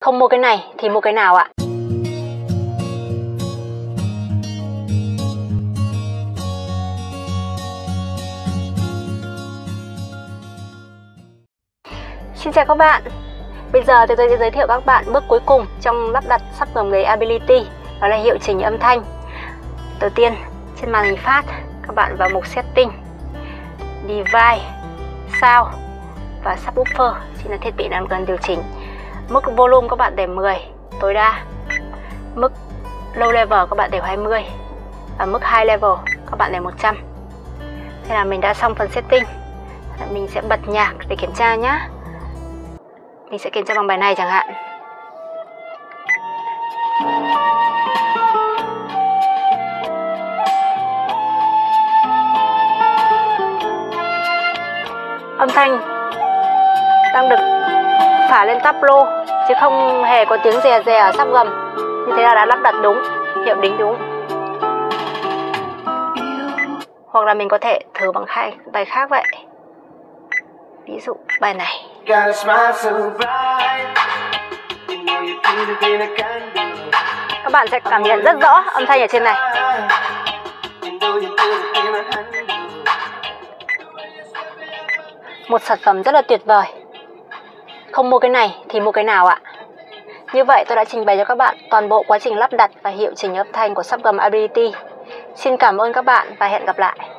Không mua cái này thì mua cái nào ạ? Xin chào các bạn. Bây giờ tôi sẽ giới thiệu các bạn bước cuối cùng trong lắp đặt sắp gầm ghế Ability, đó là hiệu chỉnh âm thanh. Đầu tiên, trên màn hình phát, các bạn vào mục Setting, Device, Sound và Subwoofer chính là thiết bị đang cần điều chỉnh. Mức volume các bạn để 10 tối đa, mức low level các bạn để 20 và mức high level các bạn để 100. Thế là mình đã xong phần setting. Mình sẽ bật nhạc để kiểm tra nhé. Mình sẽ kiểm tra bằng bài này chẳng hạn. Âm thanh đang được phả lên táp lô chứ không hề có tiếng rè rè ở sắp gầm. Như thế là đã lắp đặt đúng, hiệu đính đúng. Hoặc là mình có thể thử bằng bài khác vậy. Ví dụ bài này. Các bạn sẽ cảm nhận rất rõ âm thanh ở trên này. Một sản phẩm rất là tuyệt vời. Không mua cái này thì mua cái nào ạ? Như vậy tôi đã trình bày cho các bạn toàn bộ quá trình lắp đặt và hiệu chỉnh âm thanh của sắp gầm Ability. Xin cảm ơn các bạn và hẹn gặp lại.